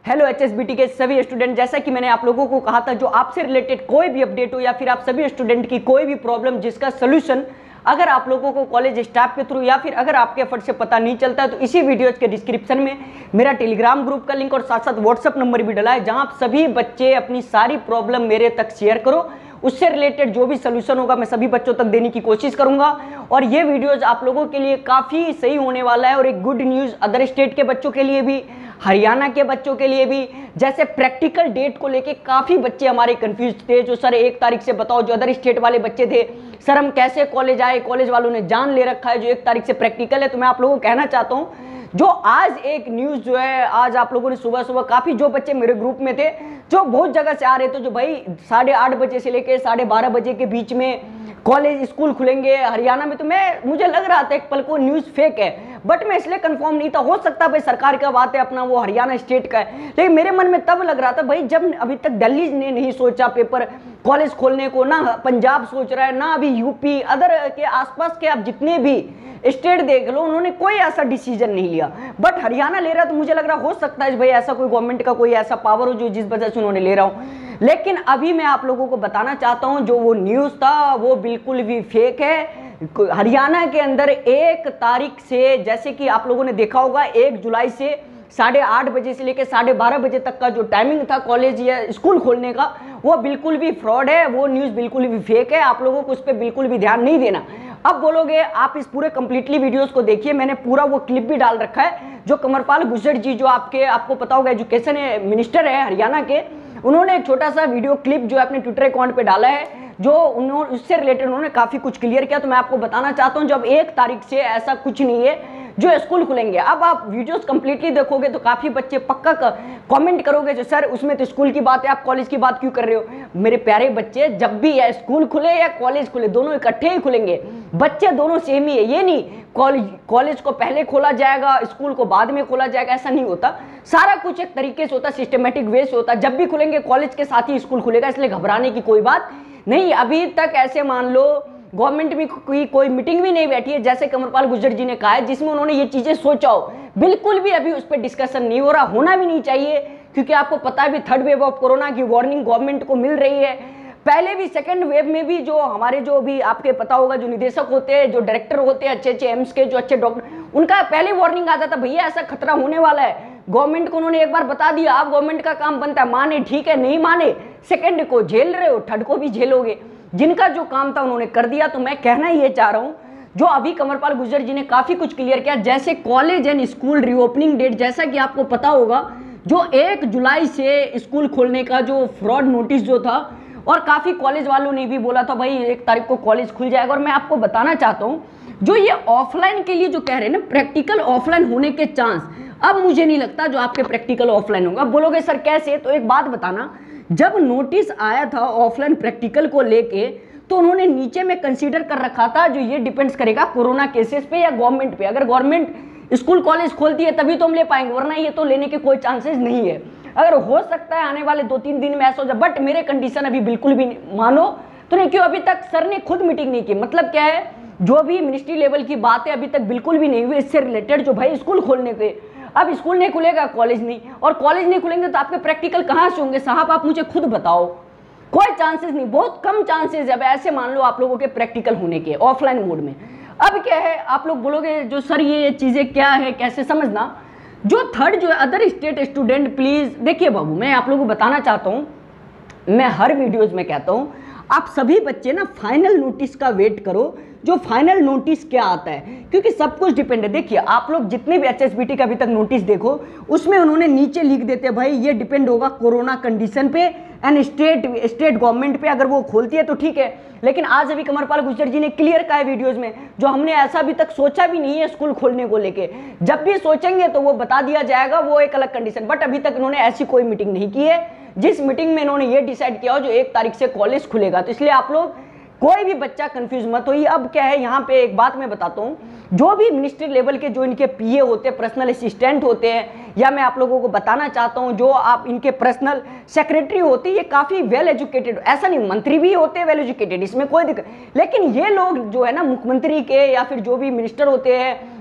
Hello HSBT के सभी student, जैसा कि मैंने आप लोगों को कहा था, जो आपसे रिलेटेड कोई भी अपडेट हो या फिर आप सभी स्टूडेंट की कोई भी प्रॉब्लम जिसका सोल्यूशन अगर आप लोगों को कॉलेज स्टाफ के थ्रू या फिर अगर आपके एफर्ट से पता नहीं चलता है तो इसी वीडियो के डिस्क्रिप्शन में मेरा टेलीग्राम ग्रुप का लिंक और साथ साथ व्हाट्सअप नंबर भी डला है, जहां आप सभी बच्चे अपनी सारी प्रॉब्लम मेरे तक शेयर करो। उससे रिलेटेड जो भी सोल्यूशन होगा मैं सभी बच्चों तक देने की कोशिश करूंगा। और ये वीडियोज आप लोगों के लिए काफ़ी सही होने वाला है और एक गुड न्यूज़ अदर स्टेट के बच्चों के लिए भी, हरियाणा के बच्चों के लिए भी। जैसे प्रैक्टिकल डेट को लेके काफ़ी बच्चे हमारे कंफ्यूज थे, जो सर 1 तारीख से बताओ, जो अदर स्टेट वाले बच्चे थे, सर हम कैसे कॉलेज आए, कॉलेज वालों ने जान ले रखा है जो 1 तारीख से प्रैक्टिकल है। तो मैं आप लोगों को कहना चाहता हूँ, जो आज एक न्यूज़ जो है, आज आप लोगों ने सुबह सुबह काफ़ी जो बच्चे मेरे ग्रुप में थे जो बहुत जगह से आ रहे थे, जो भाई 8:30 बजे से लेकर 12:30 बजे के बीच में कॉलेज स्कूल खुलेंगे हरियाणा में, तो मुझे लग रहा था एक पल को न्यूज़ फेक है, बट मैं इसलिए कंफर्म नहीं था। हो सकता है भाई सरकार का बात है, अपना वो हरियाणा स्टेट का है, लेकिन मेरे मन में तब लग रहा था भाई जब अभी तक दिल्ली ने नहीं सोचा पेपर कॉलेज खोलने को, ना पंजाब सोच रहा है, ना अभी यूपी, अदर के आसपास के आप जितने भी स्टेट देख लो, उन्होंने कोई ऐसा डिसीजन नहीं लिया, बट हरियाणा ले रहा। तो मुझे लग रहा हो सकता है भाई ऐसा कोई गवर्नमेंट का कोई ऐसा पावर हो जो जिस वजह से उन्होंने ले रहा हूं। लेकिन अभी मैं आप लोगों को बताना चाहता हूं, जो वो न्यूज़ था वो बिल्कुल भी फेक है। हरियाणा के अंदर 1 तारीख से, जैसे कि आप लोगों ने देखा होगा, 1 जुलाई से 8:30 बजे से लेकर 12:30 बजे तक का जो टाइमिंग था कॉलेज या स्कूल खोलने का, वो बिल्कुल भी फ्रॉड है, वो न्यूज़ बिल्कुल भी फेक है। आप लोगों को उस पर बिल्कुल भी ध्यान नहीं देना। अब बोलोगे आप इस पूरे कंप्लीटली वीडियोस को देखिए, मैंने पूरा वो क्लिप भी डाल रखा है, जो कंवरपाल गुर्जर जी, जो आपको पता होगा एजुकेशन मिनिस्टर है हरियाणा के, उन्होंने एक छोटा सा वीडियो क्लिप जो है अपने ट्विटर अकाउंट पे डाला है, जो उन्होंने उससे रिलेटेड उन्होंने काफ़ी कुछ क्लियर किया। तो मैं आपको बताना चाहता हूँ, जब 1 तारीख से ऐसा कुछ नहीं है जो स्कूल खुलेंगे। अब आप वीडियोस कंप्लीटली देखोगे तो काफ़ी बच्चे पक्का कमेंट करोगे, जो सर उसमें तो स्कूल की बात है, आप कॉलेज की बात क्यों कर रहे हो। मेरे प्यारे बच्चे, जब भी या स्कूल खुले या कॉलेज खुले, दोनों इकट्ठे ही खुलेंगे, बच्चे दोनों सेम ही है। ये नहीं कॉलेज को पहले खोला जाएगा, स्कूल को बाद में खोला जाएगा, ऐसा नहीं होता। सारा कुछ एक तरीके से होता, सिस्टमेटिक वे से होता। जब भी खुलेंगे कॉलेज के साथ ही स्कूल खुलेगा, इसलिए घबराने की कोई बात नहीं। अभी तक ऐसे मान लो गवर्नमेंट में कोई मीटिंग भी नहीं बैठी है, जैसे कंवरपाल गुर्जर जी ने कहा है, जिसमें उन्होंने ये चीजें सोचा हो। बिल्कुल भी अभी उस पर डिस्कशन नहीं हो रहा, होना भी नहीं चाहिए, क्योंकि आपको पता है भी 3rd वेव ऑफ कोरोना की वार्निंग गवर्नमेंट को मिल रही है। पहले भी 2nd वेव में भी जो हमारे जो भी आपके पता होगा, जो निदेशक होते हैं, जो डायरेक्टर होते हैं अच्छे एम्स के, जो अच्छे डॉक्टर, उनका पहले वार्निंग आता था भैया ऐसा खतरा होने वाला है। गवर्नमेंट को उन्होंने एक बार बता दिया। अब गवर्नमेंट का काम बनता है, माने ठीक है, नहीं माने 2nd को झेल रहे हो, 3rd को भी झेलोगे। जिनका जो काम था उन्होंने कर दिया। तो मैं कहना ये चाह रहा हूं, जो अभी कंवरपाल गुर्जर जी ने काफी कुछ क्लियर किया, जैसे college and school reopening date, जैसा कि आपको पता होगा, जो 1 जुलाई से स्कूल खोलने का जो फ्रॉड नोटिस जो था, और काफी कॉलेज वालों ने भी बोला था भाई 1 तारीख को कॉलेज खुल जाएगा। और मैं आपको बताना चाहता हूं, जो ये ऑफलाइन के लिए जो कह रहे हैं ना, प्रैक्टिकल ऑफलाइन होने के चांस, अब मुझे नहीं लगता जो आपके प्रैक्टिकल ऑफलाइन होगा। बोलोगे सर कैसे, तो एक बात बताना, जब नोटिस आया था ऑफलाइन प्रैक्टिकल को लेके, तो उन्होंने नीचे में कंसीडर कर रखा था, जो ये डिपेंड्स करेगा कोरोना केसेस पे या गवर्नमेंट पे। अगर गवर्नमेंट स्कूल कॉलेज खोलती है तभी तो हम ले पाएंगे, वरना ये तो लेने के कोई चांसेस नहीं है। अगर हो सकता है आने वाले 2-3 दिन में ऐसा हो जाए, बट मेरे कंडीशन अभी बिल्कुल भी मानो तो नहीं। क्यों, अभी तक सर ने खुद मीटिंग नहीं की। मतलब क्या है, जो भी मिनिस्ट्री लेवल की बात है अभी तक बिल्कुल भी नहीं हुई इससे रिलेटेड, जो भाई स्कूल खोलने के। अब स्कूल नहीं खुलेगा, कॉलेज नहीं, और कॉलेज नहीं खुलेंगे तो आपके प्रैक्टिकल कहाँ से होंगे साहब, आप मुझे खुद बताओ। कोई चांसेस नहीं, बहुत कम चांसेस है। अब ऐसे मान लो आप लोगों के प्रैक्टिकल होने के ऑफलाइन मोड में। अब क्या है, आप लोग बोलोगे जो सर ये चीजें क्या है, कैसे समझना। जो 3rd जो है अदर स्टेट स्टूडेंट, प्लीज देखिए बाबू, मैं आप लोगों को बताना चाहता हूँ, मैं हर वीडियोज में कहता हूँ, आप सभी बच्चे ना फाइनल नोटिस का वेट करो, जो फाइनल नोटिस क्या आता है, क्योंकि सब कुछ डिपेंड है। देखिए आप लोग जितने भी एचएसबीटी का अभी तक नोटिस देखो, उसमें उन्होंने नीचे लिख देते हैं भाई ये डिपेंड होगा कोरोना कंडीशन पे एंड स्टेट गवर्नमेंट पे, अगर वो खोलती है तो ठीक है। लेकिन आज अभी कंवरपाल गुर्जर जी ने क्लियर कहा है वीडियोज में, जो हमने ऐसा अभी तक सोचा भी नहीं है स्कूल खोलने को लेके। जब भी सोचेंगे तो वो बता दिया जाएगा, वो एक अलग कंडीशन। बट अभी तक इन्होंने ऐसी कोई मीटिंग नहीं की है जिस मीटिंग में इन्होंने ये डिसाइड किया हो जो 1 तारीख से कॉलेज खुलेगा। तो इसलिए आप लोग कोई भी बच्चा कंफ्यूज मत होइए। अब क्या है, यहाँ पे एक बात मैं बताता हूँ, जो भी मिनिस्ट्री लेवल के जो इनके पीए होते हैं, पर्सनल असिस्टेंट होते हैं, या मैं आप लोगों को बताना चाहता हूँ जो आप इनके पर्सनल सेक्रेटरी होती है, ये काफ़ी वेल एजुकेटेड। ऐसा नहीं, मंत्री भी होते हैं वेल एजुकेटेड, इसमें कोई दिक्कत। लेकिन ये लोग जो है ना, मुख्यमंत्री के या फिर जो भी मिनिस्टर होते हैं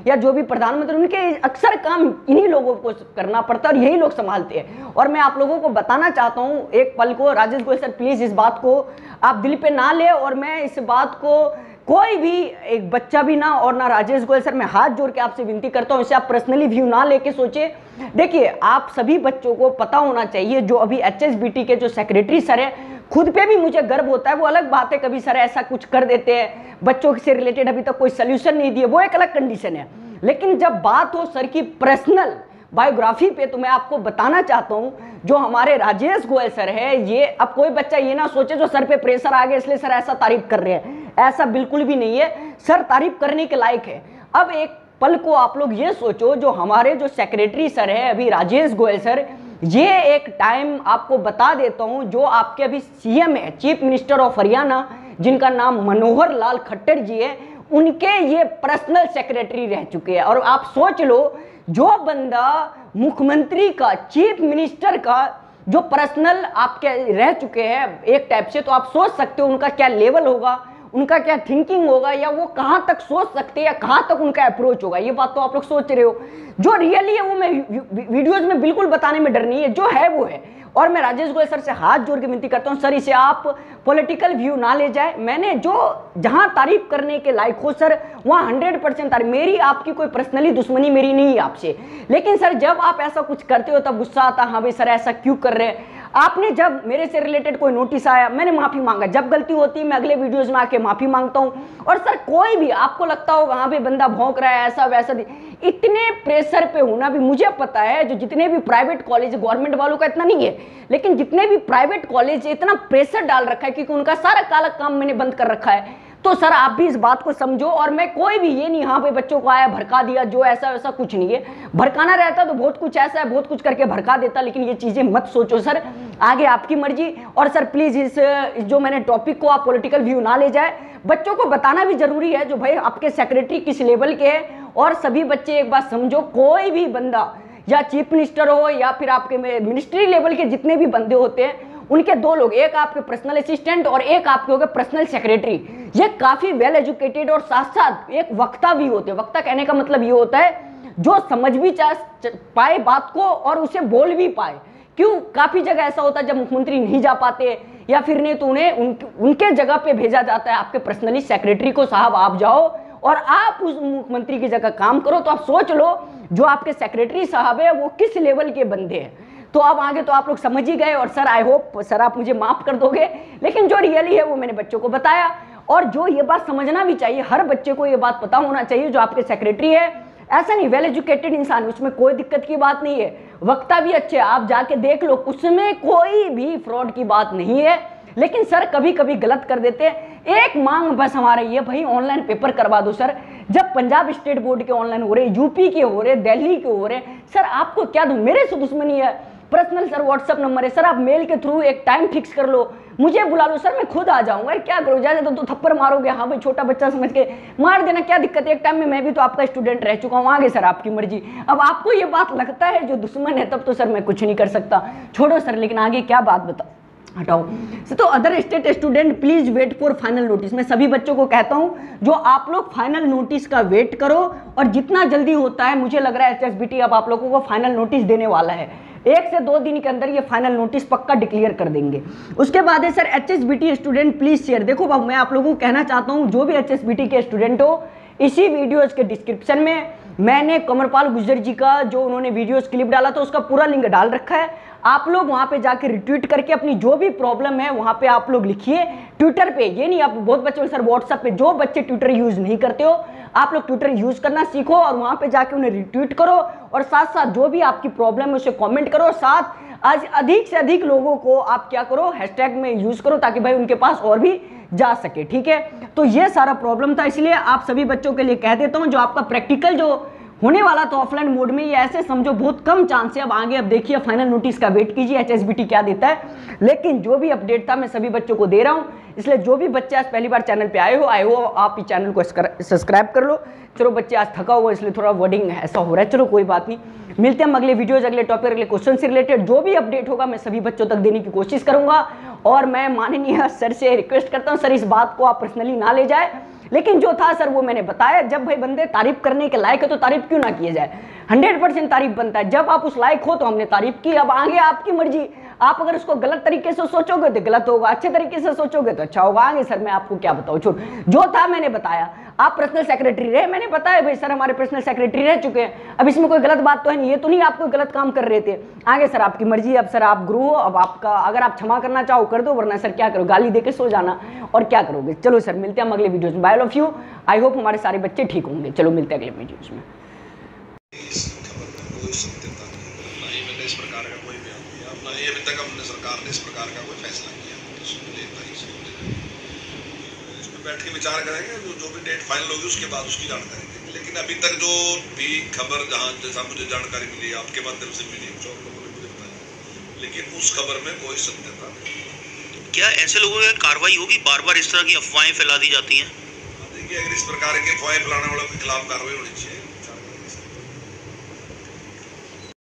या जो भी प्रधानमंत्री, उनके अक्सर काम इन्हीं लोगों को करना पड़ता है और यही लोग संभालते हैं। और मैं आप लोगों को बताना चाहता हूँ एक पल को, राजेश गोयल सर प्लीज इस बात को आप दिल पे ना ले, और मैं इस बात को कोई भी एक बच्चा भी ना और ना राजेश गोयल सर, मैं हाथ जोड़ के आपसे विनती करता हूं, इसे आप पर्सनली व्यू ना लेके सोचे। देखिए आप सभी बच्चों को पता होना चाहिए, जो अभी HSBT के जो सेक्रेटरी सर है, खुद पे भी मुझे गर्व होता है। वो अलग बात है कभी सर ऐसा कुछ कर देते हैं, बच्चों से रिलेटेड अभी तक कोई सोल्यूशन नहीं दिए, वो एक अलग कंडीशन है। लेकिन जब बात हो सर की पर्सनल बायोग्राफी पे, तो मैं आपको बताना चाहता हूं जो हमारे राजेश गोयल सर है, ये अब कोई बच्चा ये ना सोचे जो सर पे प्रेशर आ गया इसलिए सर ऐसा तारीफ कर रहे हैं, ऐसा बिल्कुल भी नहीं है। सर तारीफ करने के लायक है। अब एक पल को आप लोग ये सोचो, जो हमारे जो सेक्रेटरी सर है अभी राजेश गोयल सर, ये एक टाइम आपको बता देता हूं, जो आपके अभी CM है, चीफ मिनिस्टर ऑफ हरियाणा, जिनका नाम मनोहर लाल खट्टर जी है, उनके ये पर्सनल सेक्रेटरी रह चुके हैं। और आप सोच लो, जो बंदा मुख्यमंत्री का, चीफ मिनिस्टर का जो पर्सनल आपके रह चुके हैं एक टाइप से, तो आप सोच सकते हो उनका क्या लेवल होगा, उनका क्या थिंकिंग होगा, या वो कहां तक सोच सकते हैं या कहां तक उनका अप्रोच होगा। ये बात तो आप लोग सोच रहे हो। जो रियली है वो मैं वीडियोस में बिल्कुल बताने में डर नहीं है, जो है वो है। और मैं राजेश गोयल सर से हाथ जोड़ के विनती करता हूं, सर इसे आप पॉलिटिकल व्यू ना ले जाए। मैंने जो जहां तारीफ करने के लायक हो सर, वहां 100% तारीफ, मेरी आपकी कोई पर्सनली दुश्मनी मेरी नहीं है आपसे। लेकिन सर जब आप ऐसा कुछ करते हो तब गुस्सा आता, हाँ भाई सर ऐसा क्यों कर रहे हैं। आपने जब मेरे से रिलेटेड कोई नोटिस आया, मैंने माफी मांगा, जब गलती होती है मैं अगले वीडियोस में आके माफी मांगता हूं। और सर कोई भी आपको लगता हो वहां पे बंदा भौंक रहा है ऐसा वैसा, इतने प्रेशर पे होना भी मुझे पता है। जो जितने भी प्राइवेट कॉलेज, गवर्नमेंट वालों का इतना नहीं है, लेकिन जितने भी प्राइवेट कॉलेज इतना प्रेशर डाल रखा है क्योंकि उनका सारा काला काम मैंने बंद कर रखा है। तो सर आप भी इस बात को समझो। और मैं कोई भी ये नहीं हाँ पे बच्चों को आया भड़का दिया, जो ऐसा वैसा कुछ नहीं है। भड़काना रहता तो बहुत कुछ ऐसा है, बहुत कुछ करके भड़का देता, लेकिन ये चीजें मत सोचो सर, आगे आपकी मर्जी। और सर प्लीज इस जो मैंने टॉपिक को आप पॉलिटिकल व्यू ना ले जाए। बच्चों को बताना भी जरूरी है जो भाई आपके सेक्रेटरी किस लेवल के हैं। और सभी बच्चे एक बात समझो, कोई भी बंदा या चीफ मिनिस्टर हो या फिर आपके मिनिस्ट्री लेवल के जितने भी बंदे होते हैं, उनके दो लोग, एक आपके पर्सनल असिस्टेंट और एक आपके हो गए पर्सनल सेक्रेटरी, ये काफी वेल एजुकेटेड और साथ साथ एक वक्ता भी होते हैं। वक्ता कहने का मतलब ये होता है जो समझ भी पाए बात को और उसे बोल भी पाए। क्यों, काफी जगह ऐसा होता है जब मुख्यमंत्री नहीं जा पाते या फिर नहीं तो उन्हें उनके जगह पे भेजा जाता है आपके पर्सनली सेक्रेटरी को, साहब आप जाओ और आप उस मुख्यमंत्री की जगह काम करो। तो आप सोच लो जो आपके सेक्रेटरी साहब है वो किस लेवल के बंदे हैं। तो अब आगे तो आप लोग समझ ही गए। और सर आई होप सर आप मुझे माफ कर दोगे, लेकिन जो रियली है वो मैंने बच्चों को बताया। और जो ये बात समझना भी चाहिए, हर बच्चे को ये बात पता होना चाहिए, जो आपके सेक्रेटरी है ऐसा नहीं, वेल एजुकेटेड इंसान, उसमें कोई दिक्कत की बात नहीं है, वक्ता भी अच्छे, आप जाके देख लो, उसमें कोई भी फ्रॉड की बात नहीं है। लेकिन सर कभी कभी गलत कर देते हैं। एक मांग बस हमारा ये, भाई ऑनलाइन पेपर करवा दो सर। जब पंजाब स्टेट बोर्ड के ऑनलाइन हो रहे, यूपी के हो रहे, दिल्ली के हो रहे, सर आपको क्या दूं, मेरे से दुश्मनी है। पर्सनल सर व्हाट्सएप नंबर है, सर आप मेल के थ्रू एक टाइम फिक्स कर लो, मुझे बुला लो सर, मैं खुद आ जाऊंगा। क्या करो, ज्यादा तो थप्पड़ मारोगे, हाँ भाई छोटा बच्चा समझ के मार देना, क्या दिक्कत है, एक टाइम में मैं भी तो आपका स्टूडेंट रह चुका हूँ। आगे सर आपकी मर्जी। अब आपको ये बात लगता है जो दुश्मन है, तब तो सर मैं कुछ नहीं कर सकता, छोड़ो सर। लेकिन आगे क्या बात बताओ, हटाओ। तो other state student please wait for final notice. मैं सभी बच्चों को कहता हूं जो आप लोग फाइनल नोटिस का वेट करो, और जितना जल्दी होता है, मुझे लग रहा है HSBT अब आप लोगों को फाइनल नोटिस देने वाला है। 1 से 2 दिन के अंदर ये फाइनल नोटिस पक्का डिक्लेयर कर देंगे। उसके बाद है sir HSBT student please share. देखो अब मैं आप लोगों को कहना चाहता हूं, जो भी HSBT के स्टूडेंट हो, इसी वीडियोस के डिस्क्रिप्शन में मैंने कमरपाल गुर्जर जी का जो उन्होंने वीडियोस क्लिप डाला था उसका पूरा लिंक डाल रखा है। आप लोग वहां पे जाके रिट्वीट करके अपनी जो भी प्रॉब्लम है वहां पे आप लोग लिखिए। ट्विटर पे ये नहीं, आप बहुत बच्चे सर व्हाट्सएप पे, जो बच्चे ट्विटर यूज नहीं करते हो आप लोग ट्विटर यूज करना सीखो और वहां पे जाके उन्हें रिट्वीट करो, और साथ साथ जो भी आपकी प्रॉब्लम है उसे कमेंट करो। साथ आज अधिक से अधिक लोगों को आप क्या करो, हैशटैग में यूज करो, ताकि भाई उनके पास और भी जा सके। ठीक है, तो ये सारा प्रॉब्लम था, इसलिए आप सभी बच्चों के लिए कह देता हूं जो आपका प्रैक्टिकल जो होने वाला तो ऑफलाइन मोड में, ये ऐसे समझो बहुत कम चांस है। अब आगे अब देखिए फाइनल नोटिस का वेट कीजिए HSBT क्या देता है। लेकिन जो भी अपडेट था मैं सभी बच्चों को दे रहा हूं, इसलिए जो भी बच्चे आज पहली बार चैनल पे आए हो आप इस चैनल को सब्सक्राइब कर लो। चलो बच्चे आज थका हुआ इसलिए थोड़ा वर्डिंग ऐसा हो रहा है, चलो कोई बात नहीं। मिलते हैं हम अगले वीडियोज, अगले टॉपिक, अगले क्वेश्चन से रिलेटेड जो भी अपडेट होगा मैं सभी बच्चों तक देने की कोशिश करूंगा। और मैं माननीय सर से रिक्वेस्ट करता हूं, सर इस बात को आप पर्सनली ना ले जाए, लेकिन जो था सर वो मैंने बताया, जब भाई बंदे तारीफ करने के लायक है तो तारीफ क्यों ना किया जाए। 100% तारीफ बनता है, जब आप उस लायक हो तो हमने तारीफ की। अब आगे आपकी मर्जी, आप अगर उसको गलत तरीके से सोचोगे तो गलत होगा, अच्छे तरीके से सोचोगे तो अच्छा होगा। आगे सर मैं आपको क्या बताऊं, छोड़, जो था मैंने बताया। आप पर्सनल सेक्रेटरी रहे, मैंने बताया भाई सर हमारे पर्सनल सेक्रेटरी रह चुके हैं, अब इसमें कोई गलत बात तो है नहीं, ये तो नहीं आप कोई गलत काम कर रहे थे। आगे सर आपकी मर्जी, अब सर आप गुरु हो, अब आपका अगर आप क्षमा करना चाहो कर दो, वरना सर क्या करो, गाली देके सो जाना और क्या करोगे। चलो सर मिलते हैं हम अगले वीडियोज में, bye all of you, I hope हमारे सारे बच्चे ठीक होंगे। चलो मिलते हैं अगले वीडियोज में। इस प्रकार का कोई बयान दिया अपना, ये अभी तक हमने सरकार ने इस प्रकार का कोई फैसला किया इस पर बैठ के विचार करेंगे, जो भी डेट फाइनल होगी उसके बाद उसकी जानकारी देंगे। लेकिन अभी तक जो भी खबर, जहाँ जैसा मुझे जानकारी मिली, आपके माध्यम से मिली, जो लोगों ने मुझे बताया, लेकिन उस खबर में कोई सत्यता नहीं। क्या ऐसे लोगों पर कार्रवाई होगी? बार बार इस तरह की अफवाहें फैला दी जाती हैं। देखिए, अगर इस प्रकार के अफवाहें फैलाने वालों के खिलाफ कार्रवाई होनी चाहिए।